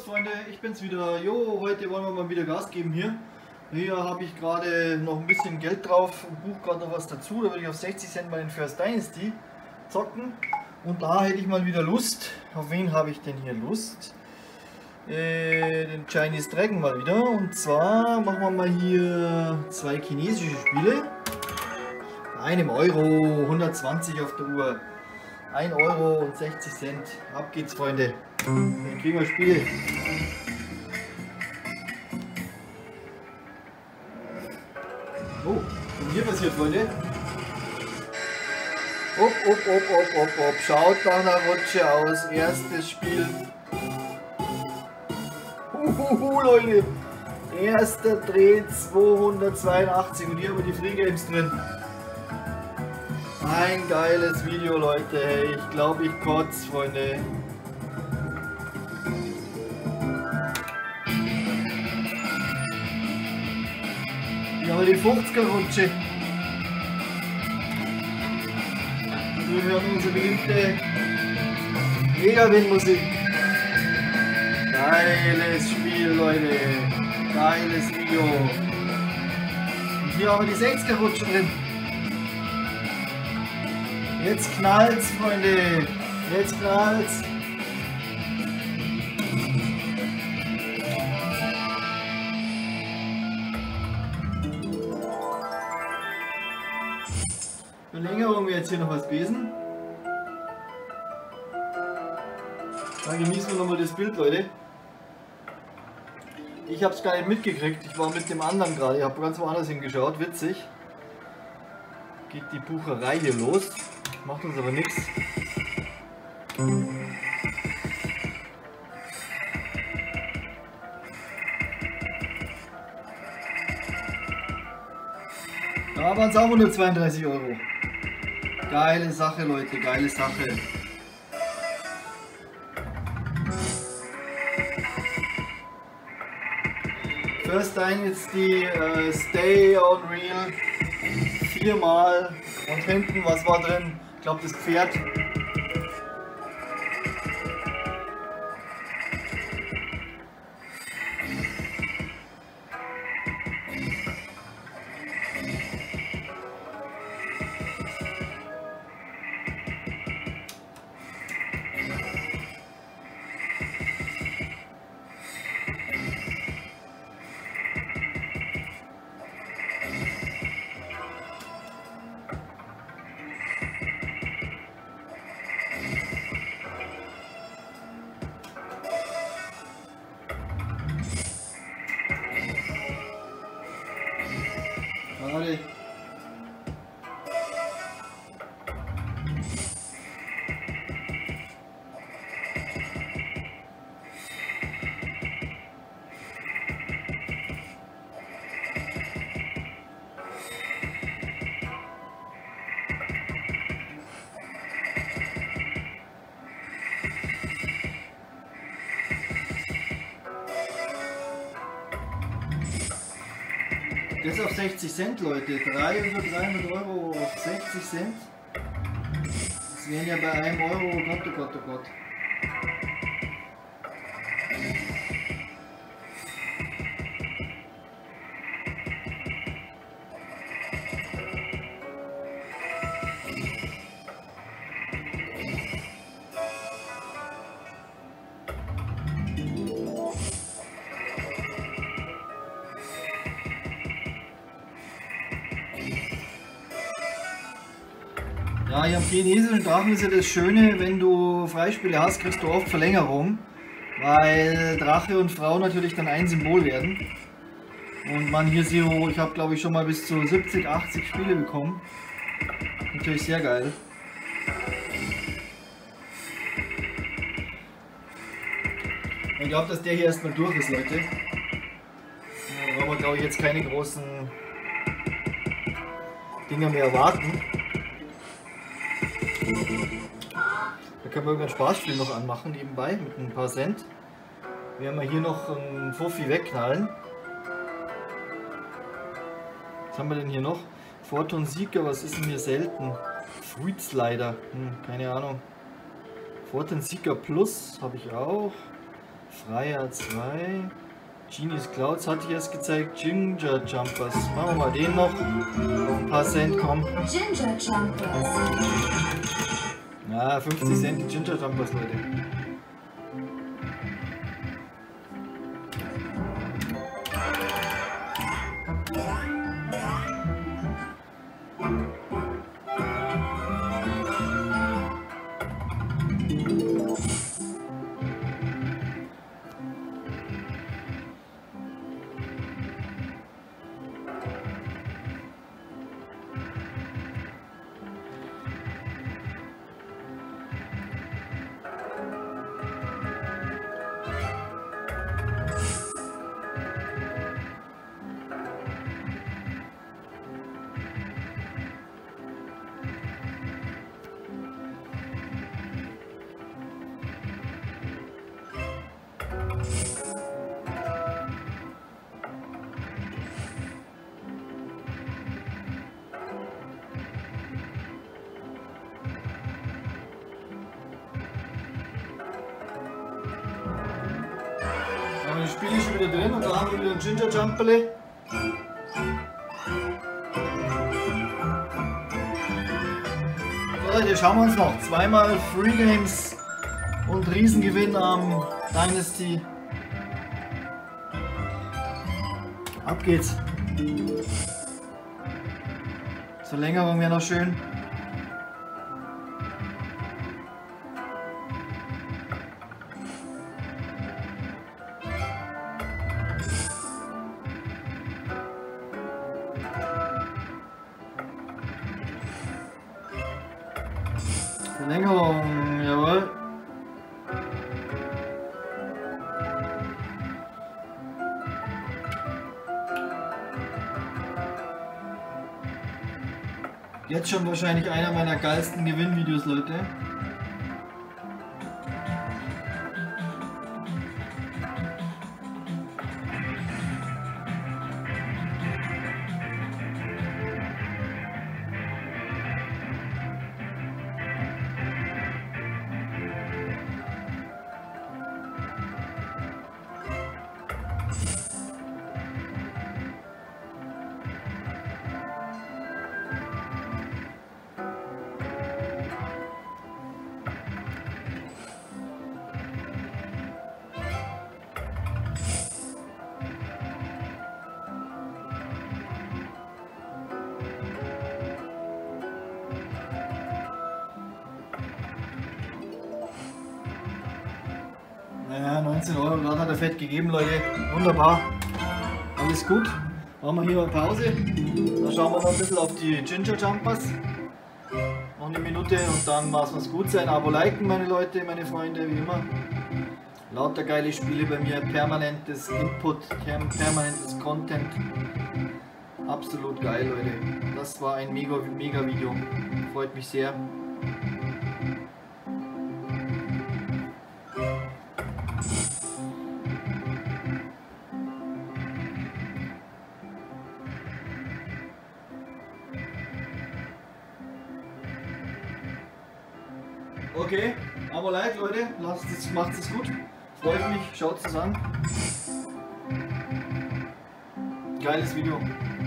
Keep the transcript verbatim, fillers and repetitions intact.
Freunde, ich bin's wieder. Jo, heute wollen wir mal wieder Gas geben hier. Hier habe ich gerade noch ein bisschen Geld drauf und buche gerade noch was dazu. Da will ich auf sechzig Cent mal den First Dynasty zocken. Und da hätte ich mal wieder Lust. Auf wen habe ich denn hier Lust? Äh, den Chinese Dragon mal wieder. Und zwar machen wir mal hier zwei chinesische Spiele. Einem Euro, hundertzwanzig auf der Uhr. ein Euro und sechzig Cent. Ab geht's, Freunde. Dann kriegen wir Spiele. Oh, was ist hier passiert, Freunde? Op, op, op, op, op, op. Schaut nach einer Rutsche aus. Erstes Spiel. Uhuhu, Leute. Erster Dreh zweihundertzweiundachtzig und hier haben wir die Free Games drin. Ein geiles Video, Leute. Hey, ich glaube, ich kotze, Freunde. Hier haben wir die fünfziger Rutsche. Und wir hören unsere beliebte Mega-Win-Musik. Geiles Spiel, Leute. Geiles Video. Und hier haben wir die sechziger Rutsche drin. Jetzt knallt's, Freunde. Jetzt knallt's. Verlängerung wir jetzt hier noch was besen. Dann genießen wir nochmal das Bild, Leute. Ich habe es gar nicht mitgekriegt. Ich war mit dem anderen gerade. Ich habe ganz woanders hingeschaut. Witzig. Geht die Bucherei hier los. Macht uns aber nichts. Da waren es auch hundertzweiunddreißig Euro. Geile Sache, Leute, geile Sache. First Dynasty, uh, Stay on Real. Viermal. Und hinten, was war drin? Ich glaube, das Pferd. Warte. Das auf sechzig Cent, Leute. drei über dreihundert Euro auf sechzig Cent. Das wären ja bei einem Euro. Oh Gott, oh Gott, oh Gott. Ja, hier am chinesischen Drachen ist ja das Schöne, wenn du Freispiele hast, kriegst du oft Verlängerung, weil Drache und Frau natürlich dann ein Symbol werden. Und man hier sieht, ich habe glaube ich schon mal bis zu siebzig, achtzig Spiele bekommen. Natürlich sehr geil. Ich glaube, dass der hier erstmal durch ist, Leute. Da brauchen wir glaube ich jetzt keine großen Dinger mehr erwarten. Da können wir irgendein Spaßspiel noch anmachen nebenbei mit ein paar Cent. Werden wir hier noch einen Fuffi wegknallen. Was haben wir denn hier noch? Fortun Sieger, was ist denn hier selten? Fruit Slider, hm, keine Ahnung. Fortun Sieger Plus habe ich auch. Freier zwei. Genies Clouds hatte ich erst gezeigt. Ginger Jumpers. Machen wir mal den noch. Auf ein paar Cent kommen. Ginger Jumpers. Ja, fünfzig Cent die Ginger Jumpers, Leute. Die Spiele ist schon wieder drin und da haben wir wieder ein Ginger Jumperle. So Leute, schauen wir uns noch zweimal Free Games und Riesengewinn am Dynasty. Ab geht's. Verlängerung wäre noch schön. Verlängerung, jawohl. Jetzt schon wahrscheinlich einer meiner geilsten Gewinnvideos, Leute. Naja, neunzehn Euro gerade hat er fett gegeben, Leute. Wunderbar. Alles gut. Machen wir hier eine Pause. Dann schauen wir noch ein bisschen auf die Ginger Jumpers. Noch eine Minute und dann muss es gut sein. Abo liken, meine Leute, meine Freunde, wie immer. Lauter geile Spiele bei mir, permanentes Input, permanentes Content. Absolut geil, Leute. Das war ein mega, mega Video. Freut mich sehr. Okay, aber leid, Leute, lasst es, macht es gut. Freut mich, schaut es an. Geiles Video.